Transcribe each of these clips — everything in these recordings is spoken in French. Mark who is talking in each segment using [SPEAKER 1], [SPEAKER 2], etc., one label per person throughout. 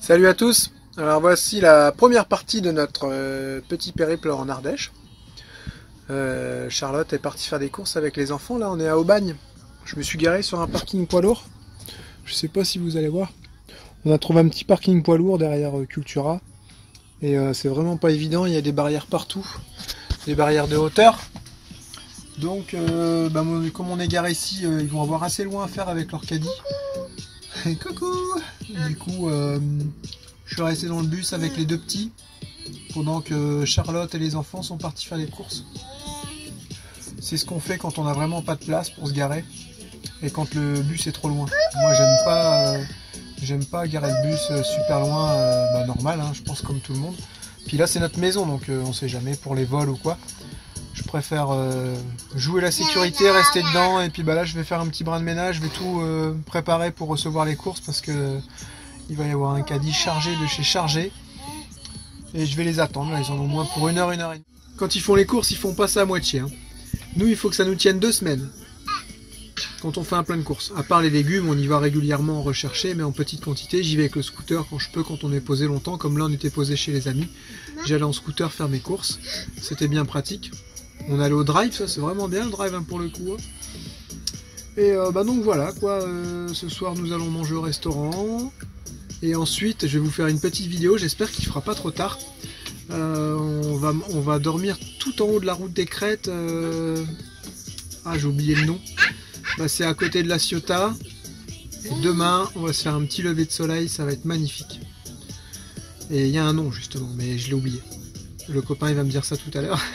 [SPEAKER 1] Salut à tous. Alors voici la première partie de notre petit périple en Ardèche. Charlotte est partie faire des courses avec les enfants. Là on est à Aubagne. Je me suis garé sur un parking poids lourd. Je sais pas si vous allez voir. On a trouvé un petit parking poids lourd derrière Cultura. Et c'est vraiment pas évident, il y a des barrières partout. Des barrières de hauteur. Donc comme on est garé ici, ils vont avoir assez loin à faire avec leur caddie. Coucou. Du coup, je suis resté dans le bus avec les deux petits pendant que Charlotte et les enfants sont partis faire des courses. C'est ce qu'on fait quand on n'a vraiment pas de place pour se garer et quand le bus est trop loin. Moi, j'aime pas garer le bus super loin, normal, hein, je pense comme tout le monde. Puis là, c'est notre maison, donc on sait jamais pour les vols ou quoi. Je préfère jouer la sécurité, rester dedans, et puis là je vais faire un petit brin de ménage, je vais tout préparer pour recevoir les courses parce que il va y avoir un caddie chargé de chez Chargé et je vais les attendre, là, ils en ont au moins pour une heure et demie. Quand ils font les courses, ils font pas ça à moitié, hein. Nous il faut que ça nous tienne 2 semaines quand on fait un plein de courses. À part les légumes, on y va régulièrement en rechercher, mais en petite quantité. J'y vais avec le scooter quand je peux, quand on est posé longtemps, comme là on était posé chez les amis. J'allais en scooter faire mes courses, c'était bien pratique. On allait au drive, ça c'est vraiment bien le drive, hein, pour le coup. Et donc voilà quoi, ce soir nous allons manger au restaurant. Et ensuite je vais vous faire une petite vidéo, j'espère qu'il ne fera pas trop tard. On va dormir tout en haut de la route des Crêtes. Ah, j'ai oublié le nom. C'est à côté de la Ciotat. Et demain on va se faire un petit lever de soleil, ça va être magnifique. Et il y a un nom justement, mais je l'ai oublié. Le copain il va me dire ça tout à l'heure.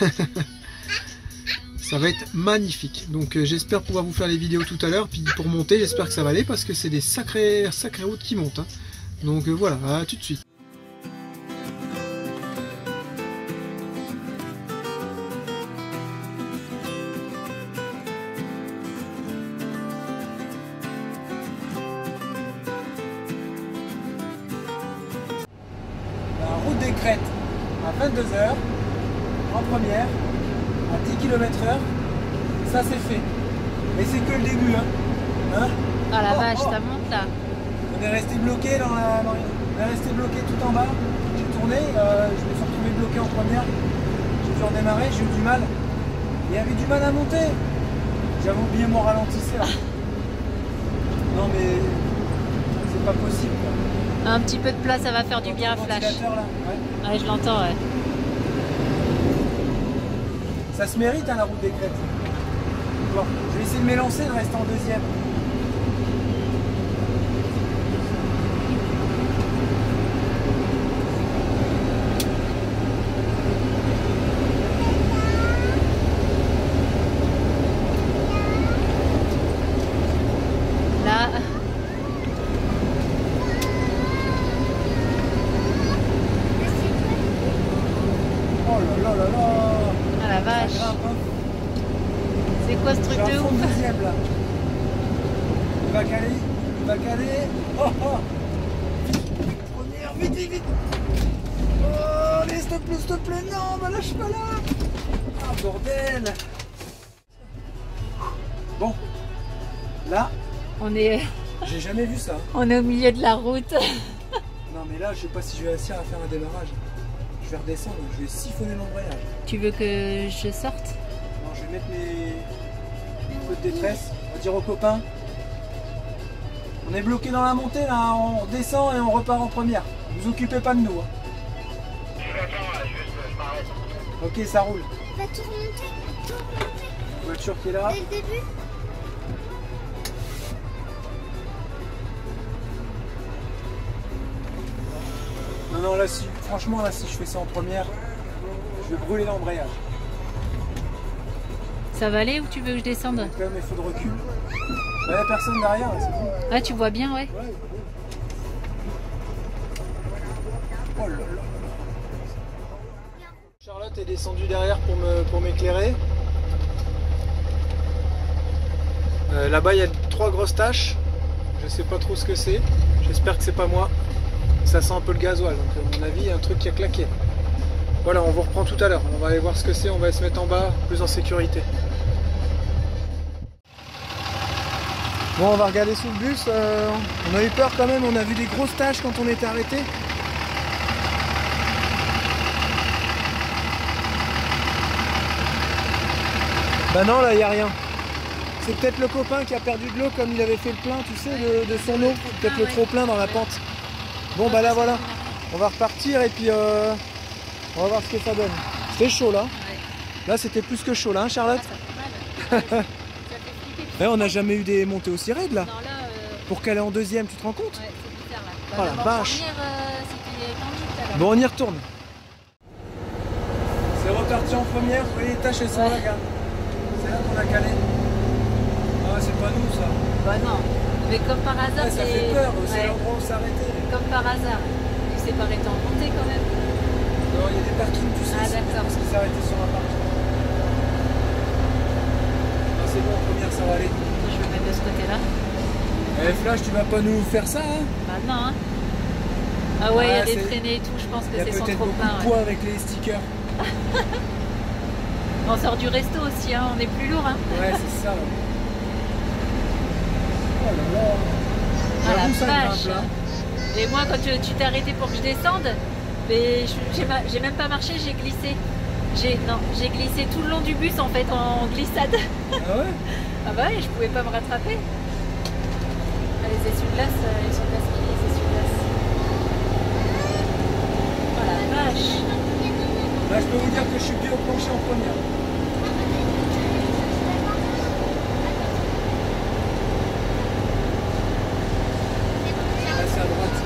[SPEAKER 1] Ça va être magnifique. Donc j'espère pouvoir vous faire les vidéos tout à l'heure. Puis pour monter, j'espère que ça va aller parce que c'est des sacrées routes qui montent, hein. Donc voilà, à tout de suite. La route des Crêtes à 22 h en première. À 10 km/h, ça c'est fait. Mais c'est que le début, hein.
[SPEAKER 2] Oh la vache, ça monte là.
[SPEAKER 1] On est resté bloqué on est resté bloqué tout en bas. J'ai tourné, je me suis retrouvé bloqué en première. J'ai dû redémarrer, j'ai eu du mal. Il y avait du mal à monter. J'avais oublié mon ralentisseur. Non mais c'est pas possible, quoi.
[SPEAKER 2] Un petit peu de place, ça va faire du bien à Flash.
[SPEAKER 1] Là,
[SPEAKER 2] ouais, je l'entends, ouais.
[SPEAKER 1] Ça se mérite, hein, la route des Crêtes. Bon, je vais essayer de m'élancer, de rester en deuxième.
[SPEAKER 2] Là.
[SPEAKER 1] Oh là là là là.
[SPEAKER 2] Ah la vache. C'est quoi ce truc de ouf?
[SPEAKER 1] Deuxième, là. Il va caler. Oh oh. Première, vite. Oh, allez, s'il te plaît, non, lâche pas là. Ah, bordel. Bon, là,
[SPEAKER 2] On est
[SPEAKER 1] j'ai jamais vu ça.
[SPEAKER 2] au milieu de la route.
[SPEAKER 1] Non, mais là, je sais pas si je vais réussir à faire un démarrage. Je vais redescendre, je vais siphonner l'embrayage.
[SPEAKER 2] Tu veux que je sorte?
[SPEAKER 1] Non, je vais mettre mes coups de détresse. On va dire aux copains. On est bloqué dans la montée là, on redescend et on repart en première. Vous occupez pas de nous, hein. Ok, ça roule.
[SPEAKER 3] Va tout remonter.
[SPEAKER 1] Voiture qui est là.
[SPEAKER 3] Dès le début.
[SPEAKER 1] Non, là, franchement, là, si je fais ça en première, je vais brûler l'embrayage.
[SPEAKER 2] Ça va aller ou tu veux que je descende?
[SPEAKER 1] Quand même, il faut de recul. Il n'y a personne derrière, là, c'est bon.
[SPEAKER 2] Ah, tu vois bien, ouais.
[SPEAKER 1] Oh là là. Charlotte est descendue derrière pour m'éclairer. Là-bas, il y a 3 grosses taches. Je sais pas trop ce que c'est. J'espère que c'est pas moi. Ça sent un peu le gasoil, donc à mon avis, il y a un truc qui a claqué. Voilà, on vous reprend tout à l'heure. On va aller voir ce que c'est, on va se mettre en bas, plus en sécurité. Bon, on va regarder sous le bus. On a eu peur quand même, on a vu des grosses taches quand on était arrêté. Bah non, là, il n'y a rien. C'est peut-être le copain qui a perdu de l'eau comme il avait fait le plein, tu sais, de son eau. Peut-être le trop plein dans la pente. Bon, bah là, voilà. On va repartir et puis on va voir ce que ça donne. C'était chaud, là. Là, c'était plus que chaud, là, hein, Charlotte? Ouais, on n'a jamais eu des montées aussi raides, là.
[SPEAKER 2] Non, là,
[SPEAKER 1] Pour qu'elle est en deuxième, tu te rends compte?
[SPEAKER 2] ouais, c'est bizarre, là.
[SPEAKER 1] Oh la
[SPEAKER 2] même en
[SPEAKER 1] vache.
[SPEAKER 2] première, c'était tendu tout à l'heure.
[SPEAKER 1] Bon, on y retourne. C'est reparti en première. Vous voyez les taches, elles sont là, regarde. C'est là qu'on a calé. Ah, c'est pas nous, ça.
[SPEAKER 2] Bah non, mais comme par hasard,
[SPEAKER 1] Ouais, ça
[SPEAKER 2] c'est...
[SPEAKER 1] fait peur, c'est
[SPEAKER 2] Ouais,
[SPEAKER 1] l'endroit où s'arrêter.
[SPEAKER 2] comme par hasard. Tu sais pas arrêter en montée quand même.
[SPEAKER 1] Non, il y a des parkings, tu sais.
[SPEAKER 2] Ah,
[SPEAKER 1] c'est
[SPEAKER 2] d'accord.
[SPEAKER 1] parce qu'ils s'arrêtaient sur un parking. Ah, c'est bon, en première, ça va aller.
[SPEAKER 2] Je vais mettre de ce côté-là.
[SPEAKER 1] Eh, Flash, tu vas pas nous faire ça, hein?
[SPEAKER 2] Bah non, hein. Ah ouais, il y a
[SPEAKER 1] Ah,
[SPEAKER 2] des
[SPEAKER 1] c'est-
[SPEAKER 2] traînées et tout, je pense que
[SPEAKER 1] Il y a
[SPEAKER 2] c'est son
[SPEAKER 1] peut-être
[SPEAKER 2] trop
[SPEAKER 1] beaucoup
[SPEAKER 2] plein.
[SPEAKER 1] de
[SPEAKER 2] Ouais.
[SPEAKER 1] poids avec les stickers.
[SPEAKER 2] On sort du resto aussi, hein. On est plus lourd. Hein.
[SPEAKER 1] Ouais, c'est ça. Ouais. Oh là là.
[SPEAKER 2] Ah la
[SPEAKER 1] J'avoue, ça
[SPEAKER 2] vache.
[SPEAKER 1] grimpe, là.
[SPEAKER 2] Et moi, quand tu t'es arrêté pour que je descende, mais j'ai même pas marché, j'ai glissé. J'ai glissé tout le long du bus en fait en glissade.
[SPEAKER 1] Ah ouais?
[SPEAKER 2] Ah bah ouais, je pouvais pas me rattraper. Ah, les essuie-glaces, ils sont casse-pieds, les essuie-glaces. Oh la vache.
[SPEAKER 1] Là, je peux vous dire que je suis bien au plancher en première. Là, c'est à droite.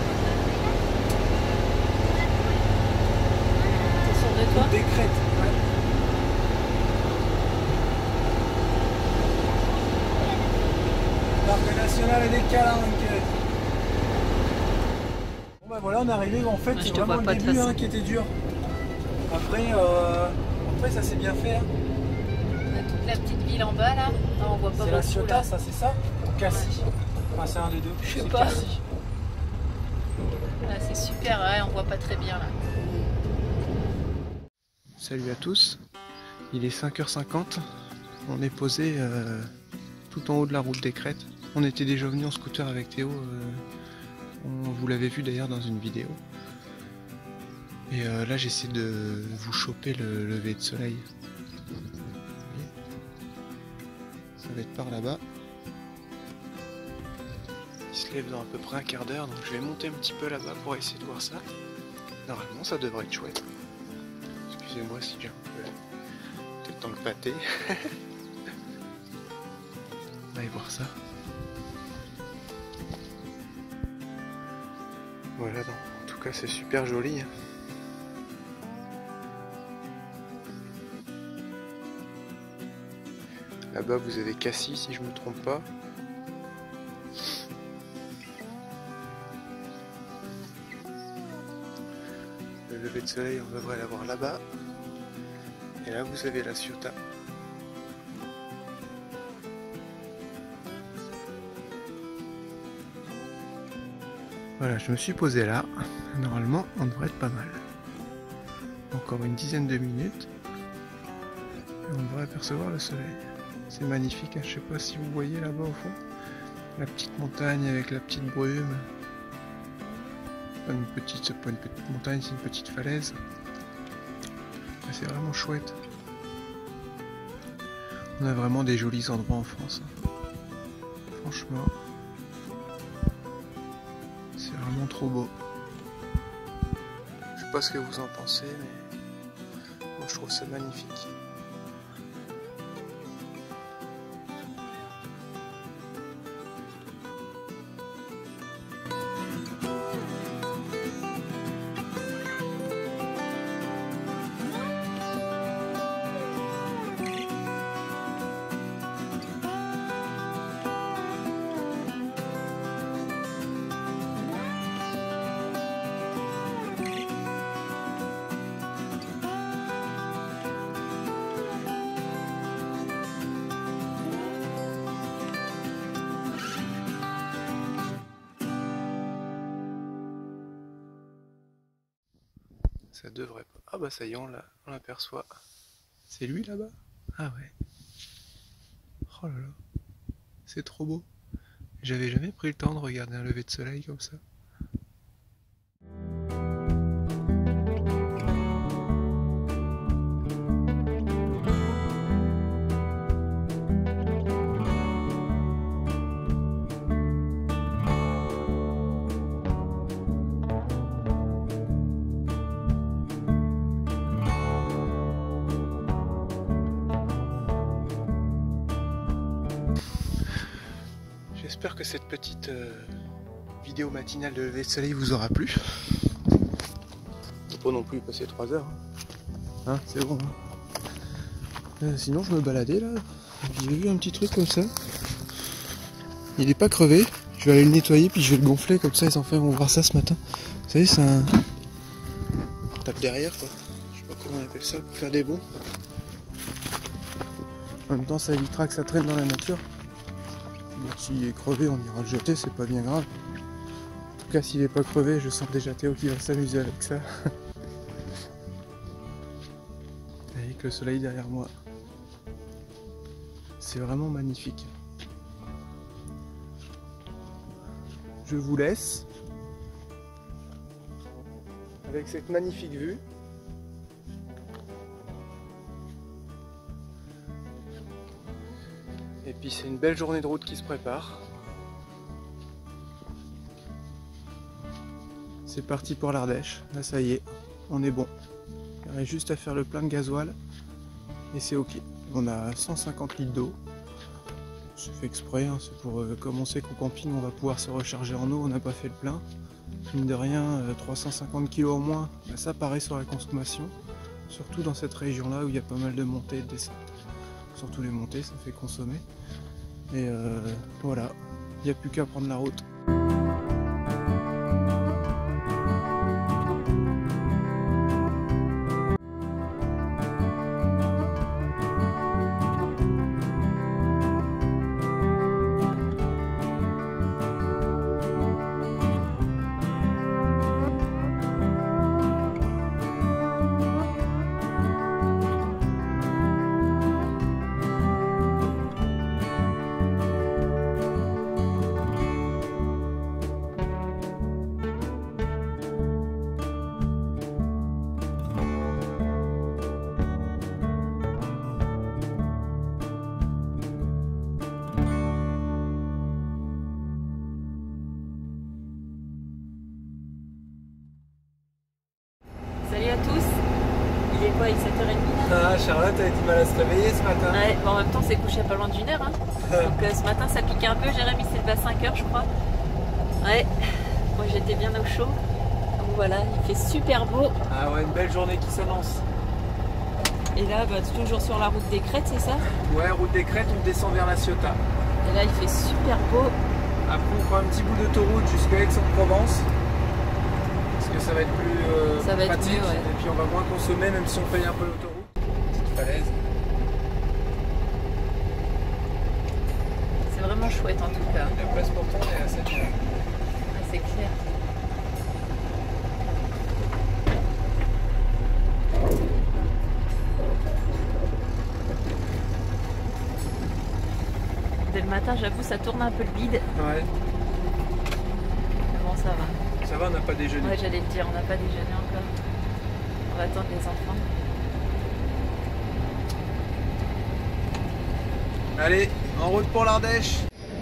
[SPEAKER 2] T'es sûr de toi?
[SPEAKER 1] Des crêtes. Ouais. Parc national et des calanques. Bon bah voilà, on est arrivé. En fait,
[SPEAKER 2] Moi, je
[SPEAKER 1] c'est
[SPEAKER 2] te
[SPEAKER 1] vraiment
[SPEAKER 2] vois pas
[SPEAKER 1] le
[SPEAKER 2] de
[SPEAKER 1] début
[SPEAKER 2] façon.
[SPEAKER 1] qui était dur. Après, ça s'est bien fait. Hein.
[SPEAKER 2] On a toute la petite ville en bas là. Ah, on voit pas
[SPEAKER 1] C'est la
[SPEAKER 2] beaucoup
[SPEAKER 1] Ciotat,
[SPEAKER 2] là.
[SPEAKER 1] ça, c'est ça? Ou Cassis? Enfin, c'est un des deux.
[SPEAKER 2] Je sais
[SPEAKER 1] C'est
[SPEAKER 2] pas.
[SPEAKER 1] Cassis.
[SPEAKER 2] Ah, c'est super, ouais, on voit pas très bien là.
[SPEAKER 1] Salut à tous, il est 5h50, on est posé tout en haut de la route des Crêtes. On était déjà venu en scooter avec Théo, vous l'avez vu d'ailleurs dans une vidéo. Et là j'essaie de vous choper le lever de soleil. Vous voyez, ça va être par là-bas. Il se lève dans à peu près un quart d'heure, donc je vais monter un petit peu là-bas pour essayer de voir ça. Normalement ça devrait être chouette. Excusez-moi si j'ai un peu peut-être dans le pâté. On va aller voir ça. Voilà, en tout cas c'est super joli. Là-bas vous avez Cassis si je me trompe pas. Le lever de soleil on devrait l'avoir là-bas. Et là vous avez la Ciotat. Voilà, je me suis posé là. Normalement on devrait être pas mal. Encore une dizaine de minutes. Et on devrait apercevoir le soleil. C'est magnifique, hein. Je sais pas si vous voyez là-bas au fond. La petite montagne avec la petite brume. C'est pas une petite montagne, c'est une petite falaise. C'est vraiment chouette. On a vraiment des jolis endroits en France. Franchement, c'est vraiment trop beau. Je sais pas ce que vous en pensez, mais moi je trouve ça magnifique. Ça devrait pas. Ah bah ça y est, on l'aperçoit. C'est lui là-bas? Ah ouais. Oh là là. C'est trop beau. J'avais jamais pris le temps de regarder un lever de soleil comme ça. j'espère que cette petite vidéo matinale de lever de soleil vous aura plu. Faut pas non plus passer 3 heures. Hein, c'est bon. Hein. Sinon je me baladais là, j'ai vu un petit truc comme ça. Il est pas crevé, je vais aller le nettoyer puis je vais le gonfler comme ça les enfants vont voir ça ce matin. Vous savez c'est un... tape derrière quoi, je sais pas comment on appelle ça, pour faire des bonds. En même temps ça évitera que ça traîne dans la nature. Bon, s'il est crevé on ira le jeter, c'est pas bien grave. En tout cas s'il est pas crevé je sens déjà Théo qui va s'amuser avec ça. Avec le soleil derrière moi. C'est vraiment magnifique. Je vous laisse avec cette magnifique vue. Et puis c'est une belle journée de route qui se prépare. C'est parti pour l'Ardèche. Là ça y est, on est bon. Il reste juste à faire le plein de gasoil et c'est ok. On a 150 litres d'eau. C'est fait exprès, hein, c'est pour comme on sait qu'au camping on va pouvoir se recharger en eau, on n'a pas fait le plein. Mine de rien, 350 kg au moins, bah, ça paraît sur la consommation. Surtout dans cette région là où il y a pas mal de montées et de descentes. Surtout les montées, ça fait consommer. Et voilà, il n'y a plus qu'à prendre la route.
[SPEAKER 2] Salut à tous, il est quoi, il est 7h30 là?
[SPEAKER 1] Ah, Charlotte a du mal à se réveiller ce matin.
[SPEAKER 2] Ouais, bon, en même temps c'est couché à pas loin d'une heure hein. Donc ce matin ça pique un peu, Jérémy s'est levé à 5h je crois. Ouais, moi j'étais bien au chaud. Donc voilà, il fait super beau.
[SPEAKER 1] Ah ouais, une belle journée qui s'annonce.
[SPEAKER 2] Et là, bah, toujours sur la route des Crêtes, c'est ça?
[SPEAKER 1] Ouais, route des Crêtes, on descend vers la Ciotat.
[SPEAKER 2] Et là il fait super beau.
[SPEAKER 1] Après on prend un petit bout d'autoroute jusqu'à Aix-en-Provence. Parce que ça va être plus
[SPEAKER 2] Ça va être
[SPEAKER 1] pratique.
[SPEAKER 2] mieux, ouais.
[SPEAKER 1] Et puis on va moins consommer même si on paye un peu l'autoroute. Petite falaise.
[SPEAKER 2] C'est vraiment chouette en tout cas.
[SPEAKER 1] La place pour tourner à cette heure.
[SPEAKER 2] Ah, c'est clair. Dès le matin, j'avoue, ça tourne un peu le bide.
[SPEAKER 1] Ouais,
[SPEAKER 2] Mais bon, ça va.
[SPEAKER 1] ça va, on n'a pas déjeuné.
[SPEAKER 2] Ouais, j'allais te dire, on n'a pas déjeuné encore. On va attendre les enfants.
[SPEAKER 1] Allez, en route pour l'Ardèche.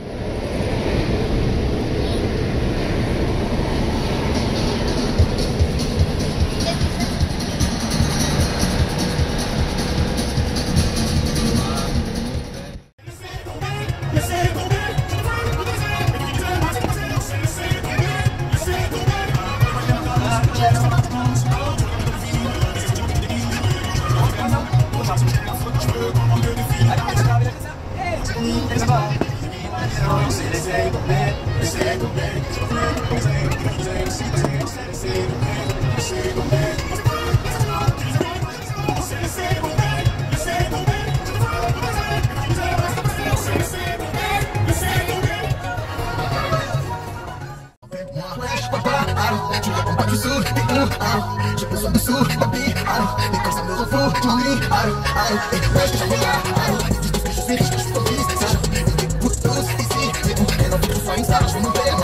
[SPEAKER 4] J'ai besoin de sous, papi, et quand ça me refout, j'oublie, et ouais, je suis là, dis tout ce que je suis, je suis ton fils, ça, je me dégoûte tous ici, mais bon, elle en fait que ce soit une star, je vais mon père,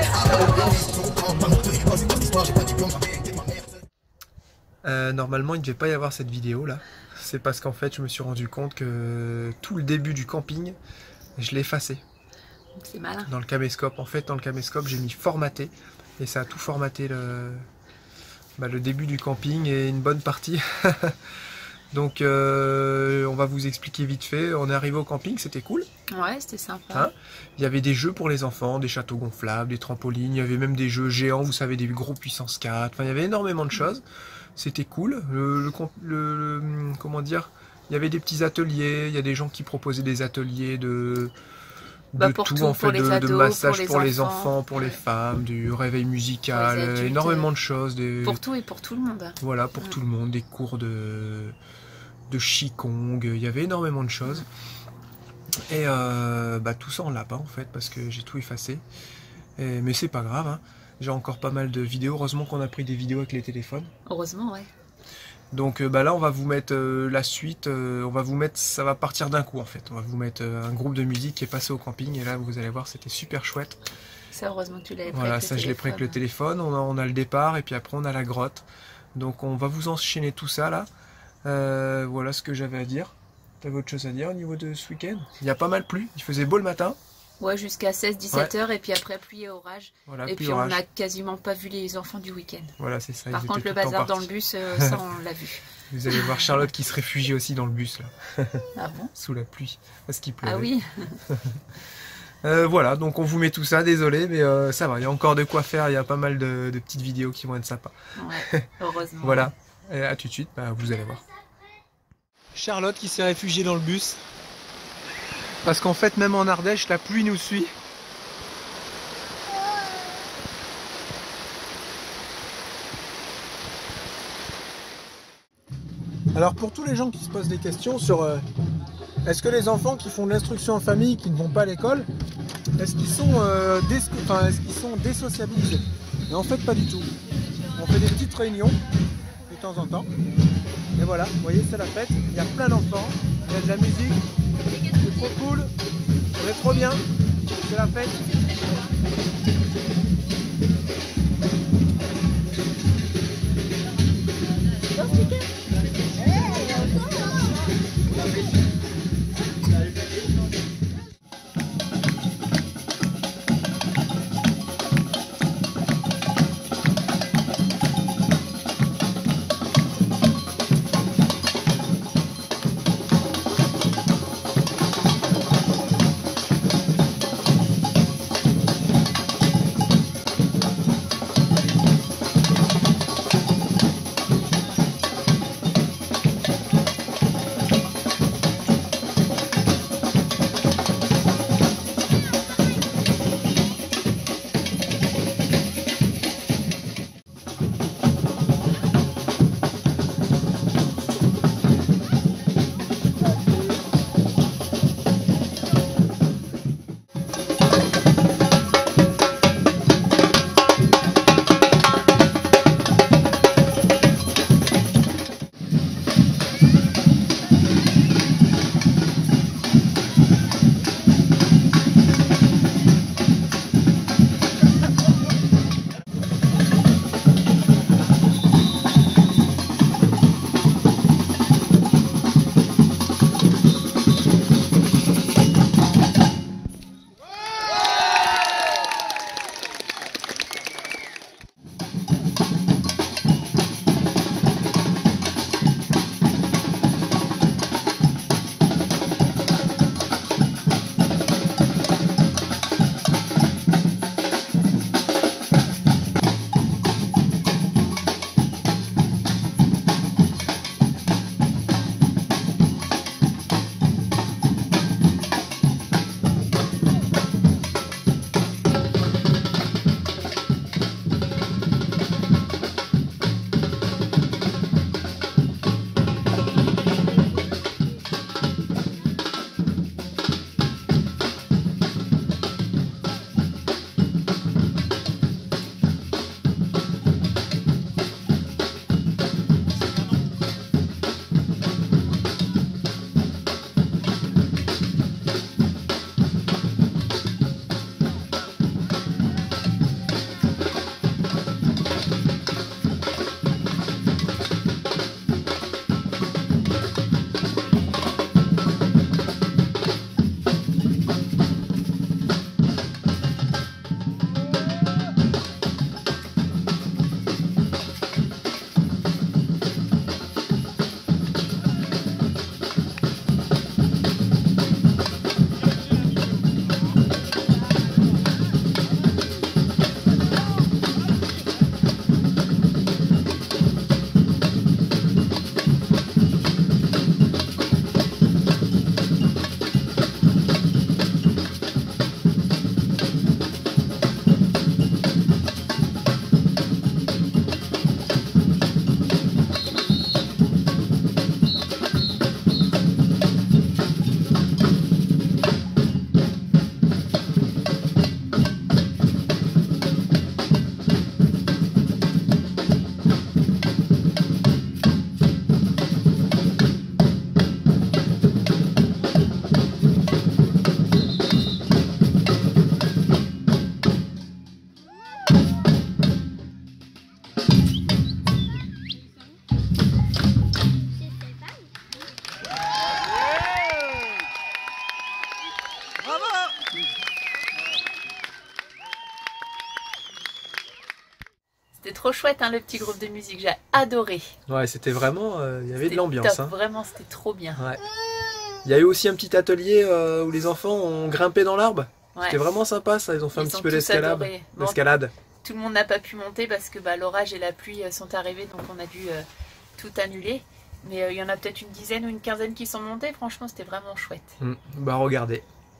[SPEAKER 1] normalement il ne devait pas y avoir cette vidéo là, c'est parce qu'en fait je me suis rendu compte que tout le début du camping, je l'ai effacé.
[SPEAKER 2] C'est malin.
[SPEAKER 1] Dans le caméscope, en fait dans le caméscope j'ai mis formaté, et ça a tout formaté le début du camping et une bonne partie. Donc on va vous expliquer vite fait. On est arrivé au camping, c'était cool.
[SPEAKER 2] Ouais, c'était sympa.
[SPEAKER 1] Hein, il y avait des jeux pour les enfants, des châteaux gonflables, des trampolines, il y avait même des jeux géants, vous savez, des gros puissance 4. Enfin, il y avait énormément de choses. C'était cool. Comment dire, il y avait des petits ateliers, il y a des gens qui proposaient des ateliers de
[SPEAKER 2] pour
[SPEAKER 1] tout,
[SPEAKER 2] tout,
[SPEAKER 1] en fait,
[SPEAKER 2] pour les ados,
[SPEAKER 1] de massage
[SPEAKER 2] pour les
[SPEAKER 1] les enfants, pour les femmes, du réveil musical,
[SPEAKER 2] pour les adultes,
[SPEAKER 1] énormément de choses.
[SPEAKER 2] Pour tout et pour tout le monde.
[SPEAKER 1] Voilà, pour tout le monde, des cours de Qigong, il y avait énormément de choses. Et tout ça en lapin en fait, parce que j'ai tout effacé. Mais c'est pas grave, hein. J'ai encore pas mal de vidéos. Heureusement qu'on a pris des vidéos avec les téléphones.
[SPEAKER 2] Heureusement, ouais.
[SPEAKER 1] Donc là, on va vous mettre la suite. On va vous mettre, ça va partir d'un coup en fait. On va vous mettre un groupe de musique qui est passé au camping. Et là, vous allez voir, c'était super chouette.
[SPEAKER 2] Ça, heureusement que tu l'avais pris.
[SPEAKER 1] Voilà,
[SPEAKER 2] avec le
[SPEAKER 1] ça je l'ai pris avec le téléphone. On a le départ et puis après on a la grotte. Donc on va vous enchaîner tout ça là. Voilà ce que j'avais à dire. T'avais autre chose à dire au niveau de ce week-end? Il y a pas mal plu. Il faisait beau le matin.
[SPEAKER 2] Ouais, jusqu'à 16-17 heures et puis après pluie et orage.
[SPEAKER 1] Voilà,
[SPEAKER 2] et puis
[SPEAKER 1] orage.
[SPEAKER 2] On n'a quasiment pas vu les enfants du week-end.
[SPEAKER 1] Voilà, c'est ça.
[SPEAKER 2] Par contre, le bazar dans le bus, ça on l'a vu.
[SPEAKER 1] Vous allez voir Charlotte qui se réfugie aussi dans le bus là.
[SPEAKER 2] Ah bon?
[SPEAKER 1] Sous la pluie, parce qu'il pleuvait.
[SPEAKER 2] Ah oui.
[SPEAKER 1] Voilà, donc on vous met tout ça, désolé, mais ça va, il y a encore de quoi faire, il y a pas mal de petites vidéos qui vont être sympas.
[SPEAKER 2] Ouais, heureusement.
[SPEAKER 1] Voilà, et à tout de suite, vous allez voir. Charlotte qui s'est réfugiée dans le bus. Parce qu'en fait, même en Ardèche, la pluie nous suit. Alors pour tous les gens qui se posent des questions sur est-ce que les enfants qui font de l'instruction en famille, qui ne vont pas à l'école, est-ce qu'ils sont, désociabilisés? Mais en fait pas du tout. On fait des petites réunions de temps en temps. Et voilà, vous voyez, c'est la fête, il y a plein d'enfants, il y a de la musique, c'est trop cool, on est trop bien, c'est la fête.
[SPEAKER 2] trop chouette hein, le petit groupe de musique, j'ai adoré.
[SPEAKER 1] Ouais, c'était vraiment, il y avait de
[SPEAKER 2] C'était
[SPEAKER 1] l'ambiance.
[SPEAKER 2] top,
[SPEAKER 1] Hein.
[SPEAKER 2] vraiment c'était trop bien.
[SPEAKER 1] Ouais. Il y a eu aussi un petit atelier où les enfants ont grimpé dans l'arbre.
[SPEAKER 2] Ouais.
[SPEAKER 1] C'était vraiment sympa ça, ils ont fait un
[SPEAKER 2] Ils
[SPEAKER 1] petit
[SPEAKER 2] ont
[SPEAKER 1] peu
[SPEAKER 2] tous
[SPEAKER 1] d'escalade.
[SPEAKER 2] adoré. Bon,
[SPEAKER 1] D'escalade.
[SPEAKER 2] tout le monde n'a pas pu monter parce que bah, l'orage et la pluie sont arrivés, donc on a dû tout annuler. Mais il y en a peut-être une dizaine ou une quinzaine qui sont montés, franchement c'était vraiment chouette.
[SPEAKER 1] Bah regardez.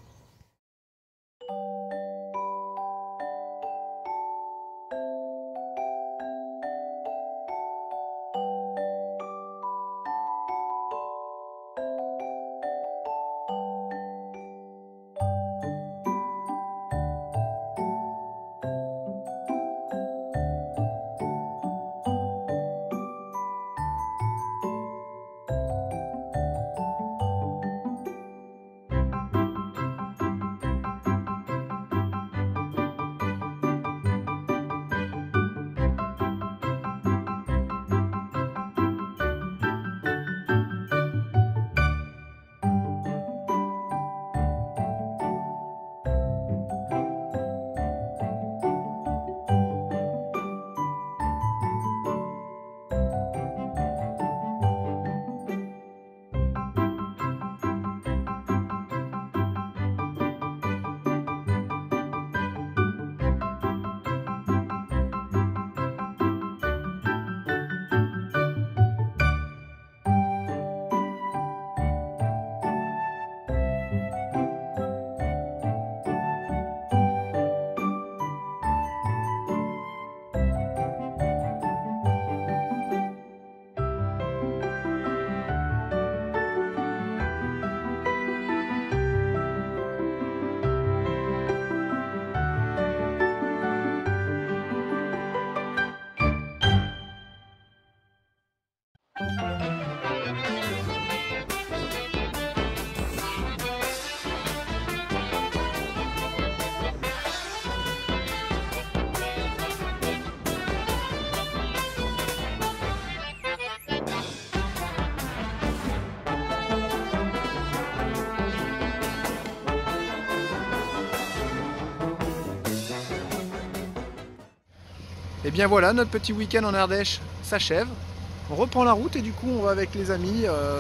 [SPEAKER 1] Et bien voilà, notre petit week-end en Ardèche s'achève. On reprend la route et du coup on va avec les amis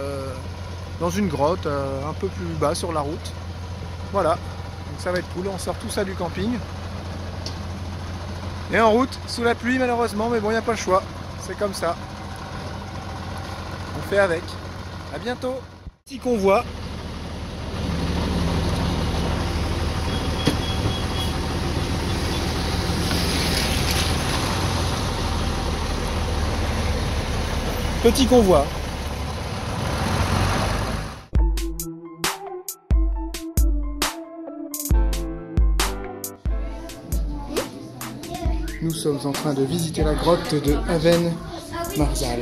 [SPEAKER 1] dans une grotte un peu plus bas sur la route. Voilà, donc ça va être cool, on sort tout ça du camping. Et en route, sous la pluie malheureusement, mais bon, il n'y a pas le choix, c'est comme ça. On fait avec. À bientôt. Petit convoi. Petit convoi. Nous sommes en train de visiter la grotte de Aven-Marzal.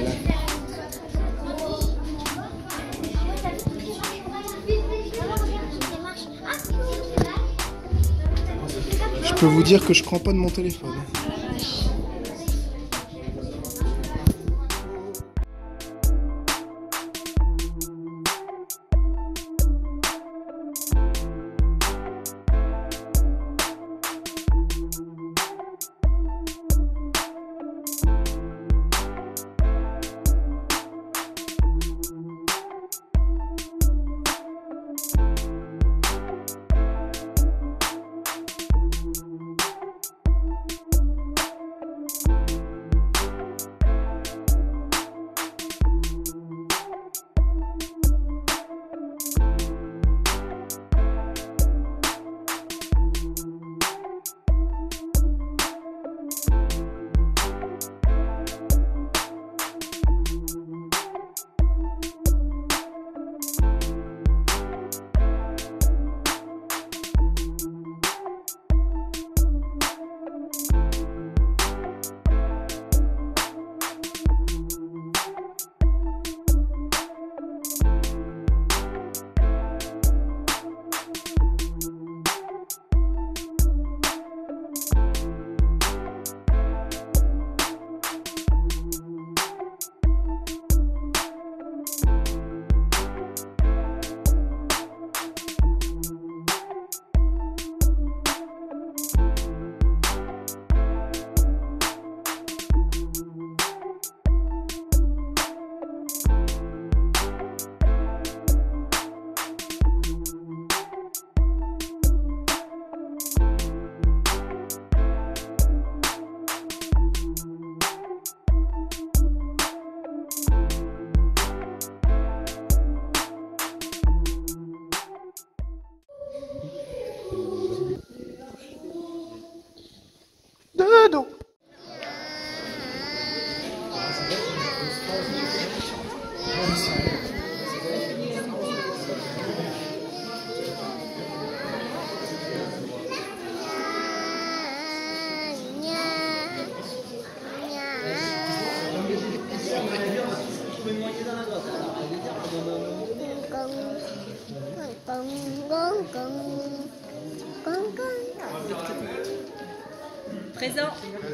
[SPEAKER 1] Je peux vous dire que je cramponne mon téléphone.
[SPEAKER 2] Présent.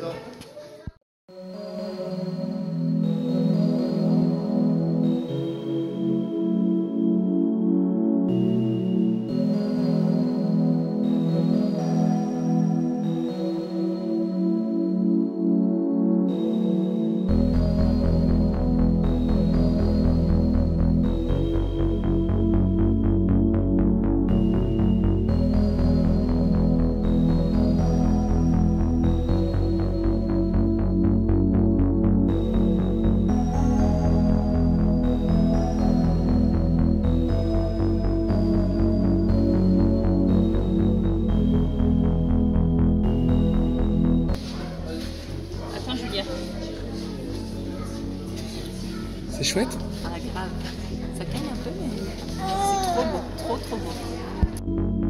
[SPEAKER 2] Attends Julia.
[SPEAKER 1] C'est chouette.
[SPEAKER 2] Ah grave. Ça caille un peu mais c'est trop beau. Trop beau.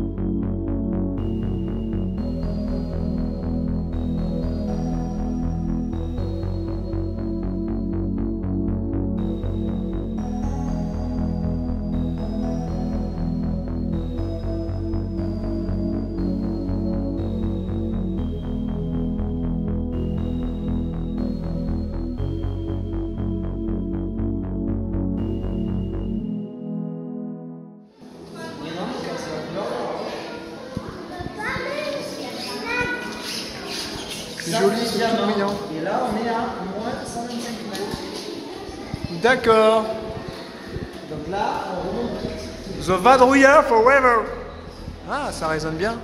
[SPEAKER 1] C'est joli, c'est tout brillant.
[SPEAKER 5] Et là, on est à moins 125 mètres.
[SPEAKER 1] D'accord.
[SPEAKER 5] Donc là, on remonte.
[SPEAKER 1] The Vadrouillard forever. Ah, ça résonne bien.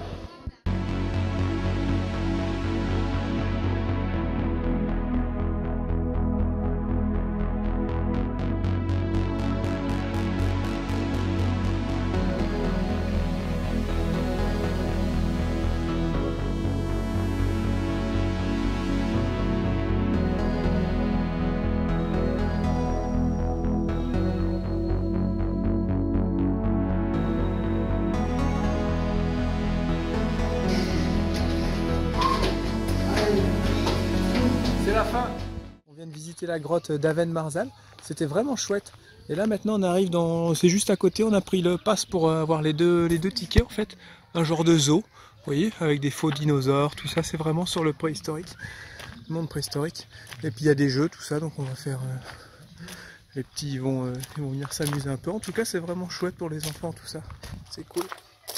[SPEAKER 1] C'est la fin. On vient de visiter la grotte d'Aven Marzal. C'était vraiment chouette. Et là maintenant on arrive dans... C'est juste à côté, on a pris le pass pour avoir les deux tickets en fait. Un genre de zoo, vous voyez, avec des faux dinosaures, tout ça. C'est vraiment sur le préhistorique. Le monde préhistorique. Et puis il y a des jeux, tout ça. Donc on va faire... Les petits ils vont venir s'amuser un peu. En tout cas c'est vraiment chouette pour les enfants tout ça. C'est cool.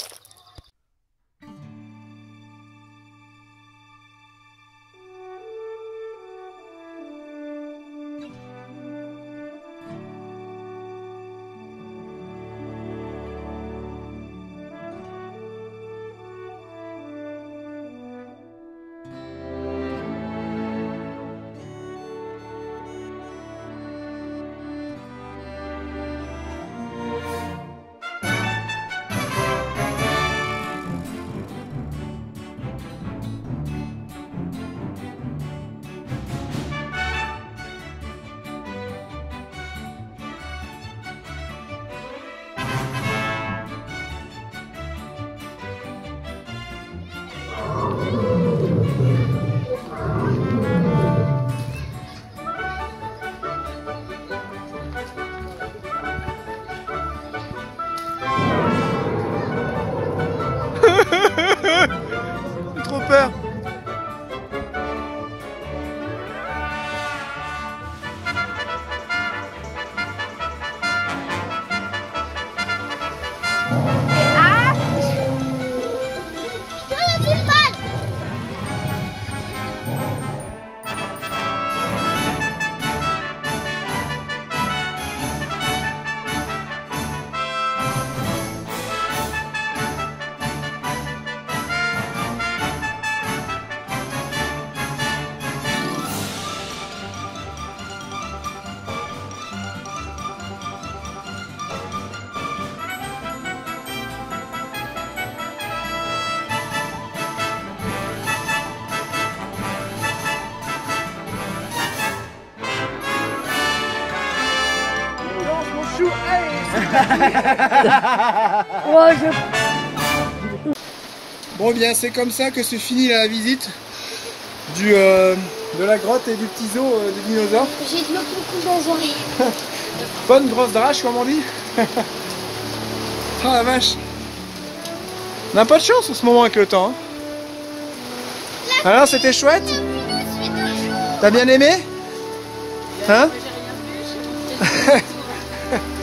[SPEAKER 1] J'ai trop peur. chou. Bon bien, c'est comme ça que se finit la visite de la grotte et du petit zoo des dinosaures.
[SPEAKER 3] J'ai de l'eau beaucoup dans les oreilles.
[SPEAKER 1] Bonne grosse drache comme on dit. Oh la vache. On n'a pas de chance en ce moment avec le temps. Hein. Alors c'était chouette? T'as bien aimé? Hein?
[SPEAKER 2] J'ai rien vu,